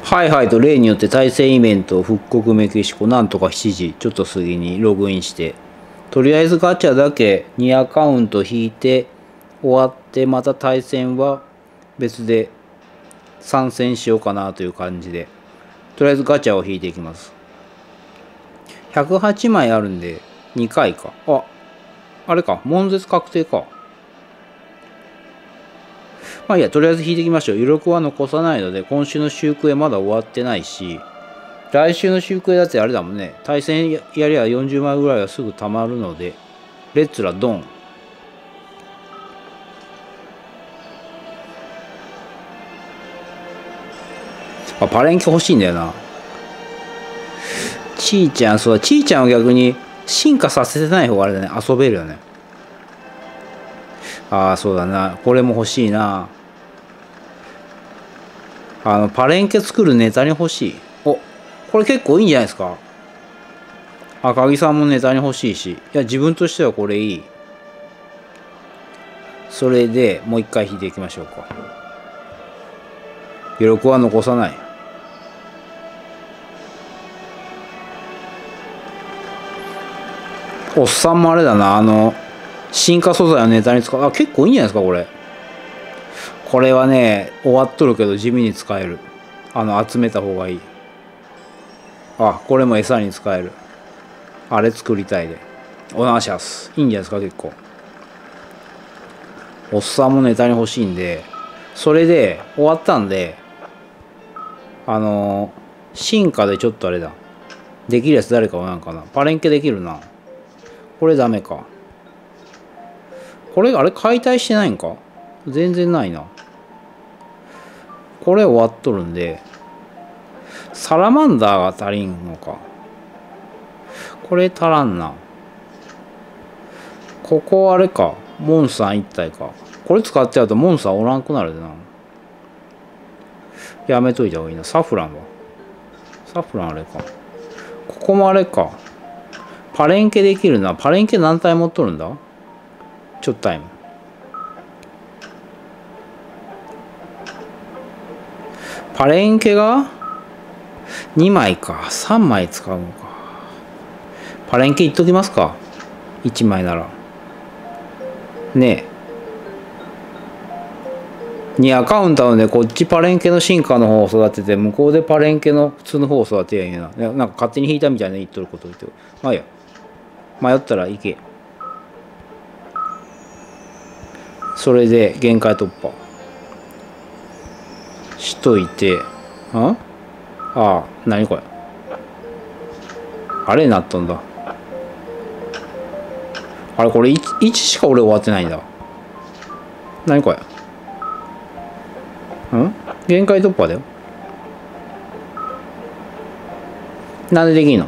はいはいと、例によって対戦イベント、復刻メキシコ、なんとか7時、ちょっと過ぎにログインして、とりあえずガチャだけ2アカウント引いて、終わって、また対戦は別で参戦しようかなという感じで、とりあえずガチャを引いていきます。108枚あるんで、2回か。あれか、悶絶確定か。まあいいや、とりあえず引いていきましょう。余力は残さないので、今週の週クエまだ終わってないし、来週の週クエだってあれだもんね。対戦やりゃ40枚ぐらいはすぐ溜まるので、レッツラドン。パレンケ欲しいんだよな。ちーちゃん、そうだ、ちーちゃんは逆に進化させてない方があれだね、遊べるよね。そうだな。これも欲しいな。パレンケ作るネタに欲しい。これ結構いいんじゃないですか。赤木さんもネタに欲しいし。いや、自分としてはこれいい。それでもう一回引いていきましょうか。余力は残さない。おっさんもあれだな。進化素材をネタに使う。結構いいんじゃないですか、これ。これはね、終わっとるけど地味に使える。集めた方がいい。これも餌に使える。あれ作りたいで。おなしゃす。いいんじゃないですか、結構。おっさんもネタに欲しいんで、それで終わったんで、進化でちょっとあれだ。できるやつ誰かおらんかな。パレンケできるな。これダメか。これ、あれ解体してないんか？全然ないな。これ終わっとるんで、サラマンダーが足りんのか。これ足らんな。ここあれか。モンスター1体か。これ使っちゃうとモンスターおらんくなるでな。やめといた方がいいな。サフランは。サフランあれか。ここもあれか。パレンケできるな。パレンケ何体持っとるんだ？ちょっとタイム。パレンケが2枚か。3枚使うのか。パレンケいっときますか。1枚なら。ねえ。2アカウントなので、こっちパレンケの進化の方を育てて、向こうでパレンケの普通の方を育てやいいな。なんか勝手に引いたみたいな言っとることを言ってる。まあいいや。迷ったら行け。それで限界突破しといて、何これ。あれになったんだ。あれこれ 1しか俺終わってないんだ。何これ。限界突破だよ。なんでできんの？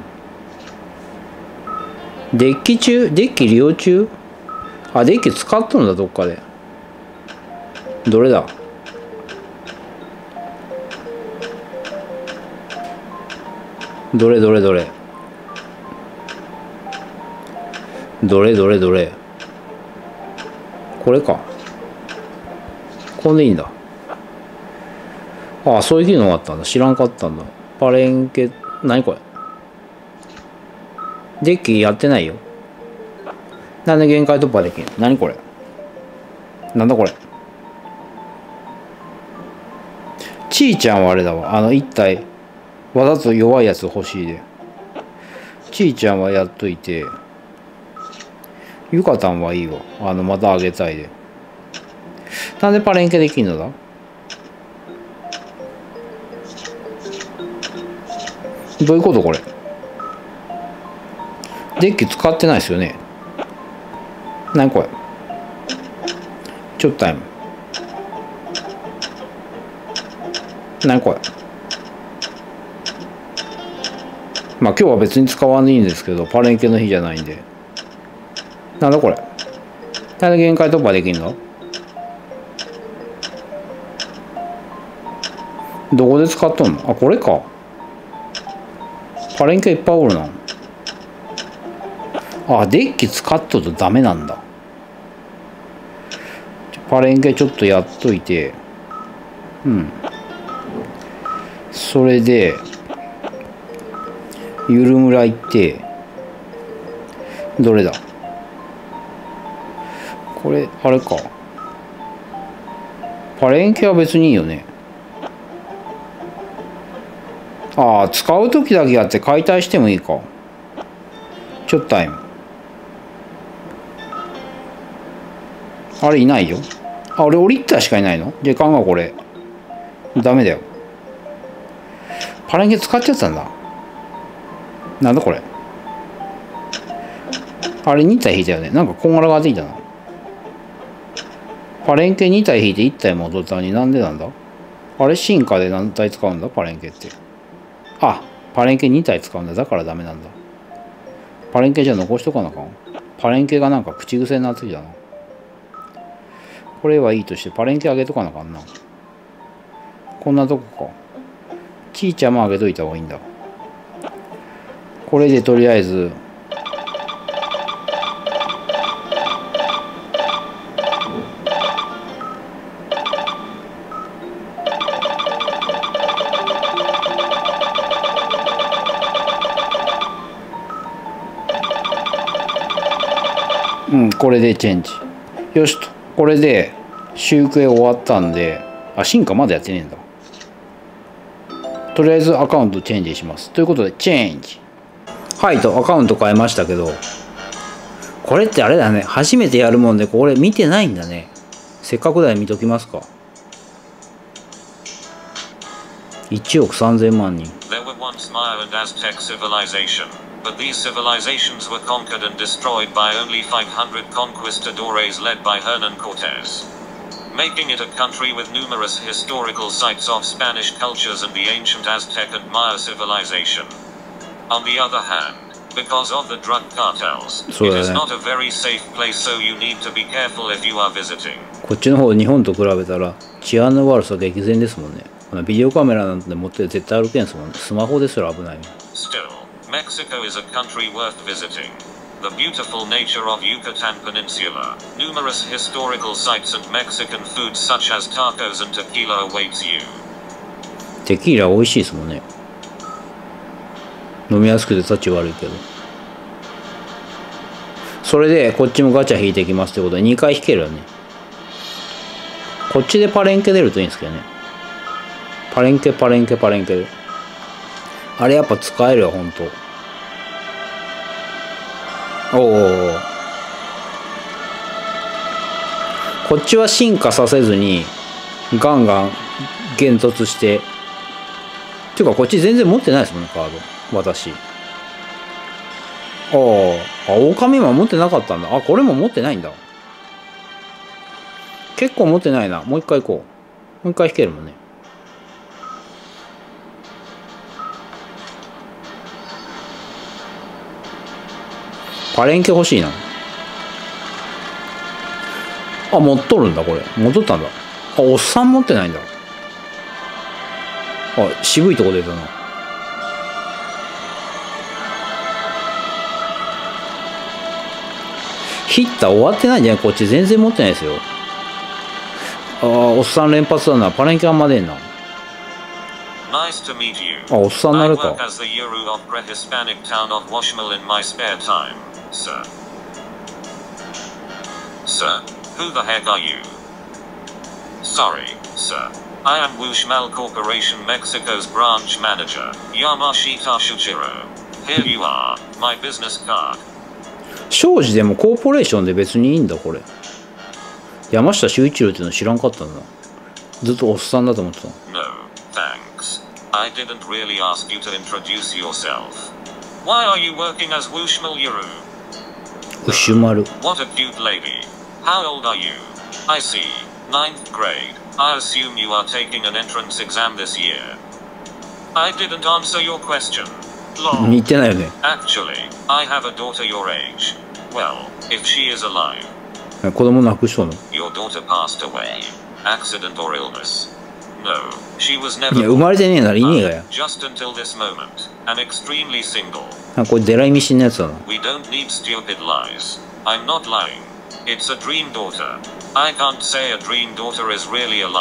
デッキ中？デッキ利用中？デッキ使っとるんだ、どっかで。どれだ？どれどれどれどれどれどれこれか。これでいいんだ。そういう機能があったんだ。知らんかったんだ。パレンケ、何これ。デッキやってないよ。なんで限界突破できんの？何これ。なんだこれ。ちーちゃんはあれだわ。一体、わざと弱いやつ欲しいで。ちーちゃんはやっといて、ゆかたんはいいわ。またあげたいで。なんでパレンケできんのだ？どういうことこれ。デッキ使ってないですよね。何これ。ちょっとタイム。何これ。まあ今日は別に使わないんですけど、パレンケの日じゃないんで。なんだこれ。なんで限界突破できんの？どこで使っとんの？これか。パレンケいっぱいおるな。デッキ使っとるとダメなんだ。パレンケちょっとやっといて。 それでゆる村行って、どれだこれ、あれか。パレンケは別にいいよね。ああ、使う時だけやって解体してもいいか。ちょっとタイム。あれいないよ。あ、俺オリッターしかいないの？じゃあ考えこれ。ダメだよ。パレンケ使っちゃったんだ。なんだこれ。あれ2体引いたよね。なんかこんがらがっていたな。パレンケ2体引いて1体戻ったのになんでなんだ？あれ進化で何体使うんだパレンケって。あ、パレンケ2体使うんだ。だからダメなんだ。パレンケじゃ残しとかなあかん。パレンケがなんか口癖になってきたな。これはいいとしてパレンケあげとかなあかんな。こんなとこか。ちいちゃんもあげといた方がいいんだ。これでとりあえずこれでチェンジ。よしと。これで集計終わったんで、あ、進化まだやってねえんだ。とりあえずアカウントチェンジします。ということで、チェンジ。はいと、アカウント変えましたけど、これってあれだね。初めてやるもんで、これ見てないんだね。せっかくだよ見ときますか。1億3000万人。 There were once Maya and Aztec civilization, but these civilizations were conquered and destroyed by only 500 conquistadores led by Hernan Cortés, making it a country with numerous historical sites of Spanish cultures and the ancient Aztec and Maya civilization. On the other hand, because of the drug cartels, it is not a very safe place, so you need to be careful if you are visiting. こっちの方、日本と比べたら治安の悪さ激善ですもんね。ビデオカメラなんて持って絶対歩けんすもんね。スマホですら危ない。 Still, Mexico is a country worth visiting. The beautiful nature of Yucatan Peninsula, numerous historical sites and Mexican foods such as tacos and tequila awaits you. テキーラ美味しいですもんね。飲みやすくてタッチ悪いけど。それでこっちもガチャ引いていきますってことで2回引けるよね。こっちでパレンケ出るといいんですけどね。パレンケパレンケパレンケで。あれやっぱ使えるよ、ほんと。おお。こっちは進化させずに、ガンガン幻突して。っていうか、こっち全然持ってないですもんね、カード。私。あ、狼も持ってなかったんだ。あ、これも持ってないんだ。結構持ってないな。もう一回行こう。もう一回引けるもんね。パレンケ欲しいな。あ、持っとるんだ、これ。持っとったんだ。あ、おっさん持ってないんだ。あ、渋いとこ出たな。ヒッター終わってないんじゃない？こっち全然持ってないですよ。ああ、おっさん連発だな。パレンケあんま出んな。 Nice to meet you. あ、おっさんになるか。 I work as the Yuru of pre-Hispanic town of Washmal in my spare time, sir. Sir, who the heck are you? Sorry, sir. I am Wushmal Corporation Mexico's branch manager, Yamashita Shujiro. Here you are, my business card. 庄司でもコーポレーションで別にいいんだ、これ。山下修一郎っていうの知らんかったんだ。ずっとおっさんだと思ってた。 No, thanks. I didn't really ask you to introduce yourself. Why are you working as Wushmal Yuru? ウシュマル。 What a cute lady. How old are you? I see. 9th grade. I assume you are taking an entrance exam this year. I didn't answer your question. 言ってないよね。 Actually, I have a daughter your age. Well, if she is alive. 子供亡くしとんの？ Your daughter passed away. Accident or illness? No, she was never. いや、生まれてねえならいねえがや。 Just until this moment, and extremely single. これデライミシンのやつだな。 We don't need stupid lies. I'm not lying. It's a dream daughter. I can't say a dream daughter is really alive.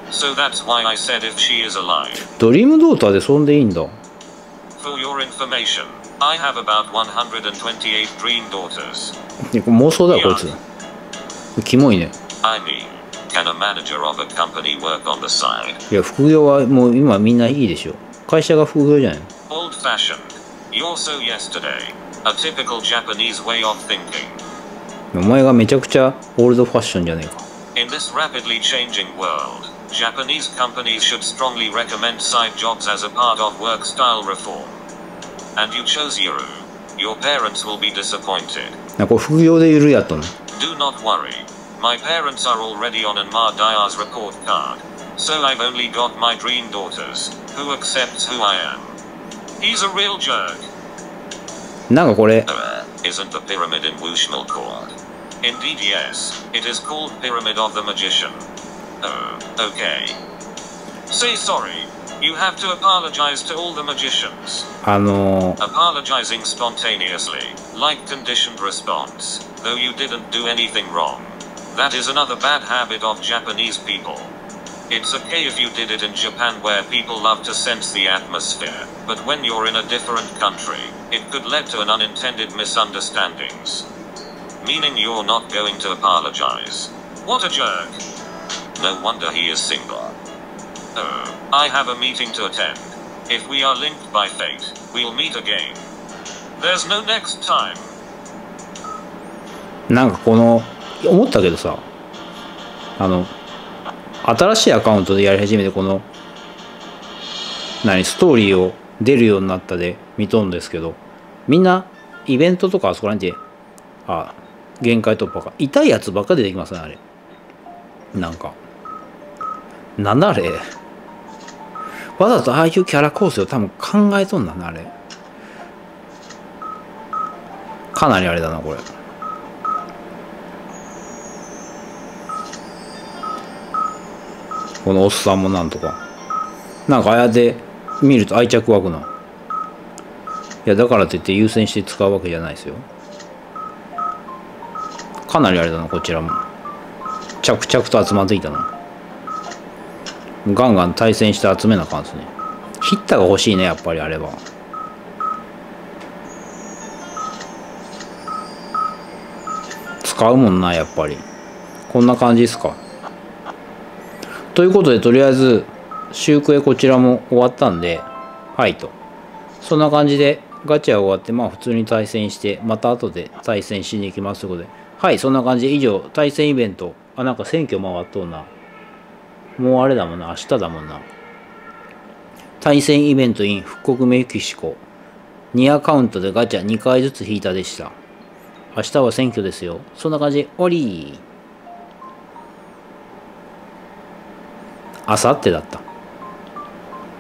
So that's why I said if she is alive. ドリームドーターでそんでいいんだ。 For your information, I have about 128 dream daughters. いや妄想だよこいつ。キモいね。 I mean, can a manager of a company work on the side? いや副業はもう今みんないいでしょ。会社が副業じゃない。 Old fashioned. You're so yesterday. A typical Japanese way of thinking. お前がめちゃくちゃオールドファッションじゃねえか。 In this rapidly changing world, Japanese companies should strongly recommend side jobs as a part of work style reform. And you chose Yuru. Your parents will be disappointed. これ副業でゆるやったの。 Do not worry. My parents are already on Anmar Daya's report card. So I've only got my dream daughters, who accepts who I am. He's a real jerk. なんかこれ Isn't the pyramid in Wushmal called? Indeed yes, it is called Pyramid of the Magician. Oh, okay. Say sorry. You have to apologize to all the magicians. Apologizing spontaneously, like conditioned response, though you didn't do anything wrong. That is another bad habit of Japanese people. It's okay if you did it in Japan where people love to sense the atmosphere, but when you're in a different country, it could lead to an unintended misunderstandings. Meaning you're not going to apologize. What a jerk. No wonder he is single. Oh, I have a meeting to attend. If we are linked by fate, we'll meet again. There's no next time. なんかこの思ったけどさ、新しいアカウントでやり始めてこのストーリーを出るようになったで見とんですけど、みんなイベントとかあそこら辺で限界突破か痛いやつばっか出てきますね。あれなんだあれ、わざとああいうキャラ構成を多分考えとんだな。あれかなりあれだなこれ。このおっさんもなんとかああやって見ると愛着湧くな。いやだからといって優先して使うわけじゃないですよ。かなりあれだなこちらも着々と集まってきたな。ガンガン対戦して集めなあかんですね。ヒッターが欲しいねやっぱりあれは。使うもんなやっぱり。こんな感じですか。ということでとりあえず周クエこちらも終わったんではいと、そんな感じでガチャ終わって普通に対戦してまた後で対戦しに行きますということで、はいそんな感じで以上対戦イベント。なんか選挙回っとうな。もうあれだもんな、明日だもんな。対戦イベント in 復刻メキシコ2アカウントでガチャ2回ずつ引いたでした。明日は選挙ですよ。そんな感じで終わり。あさってだった。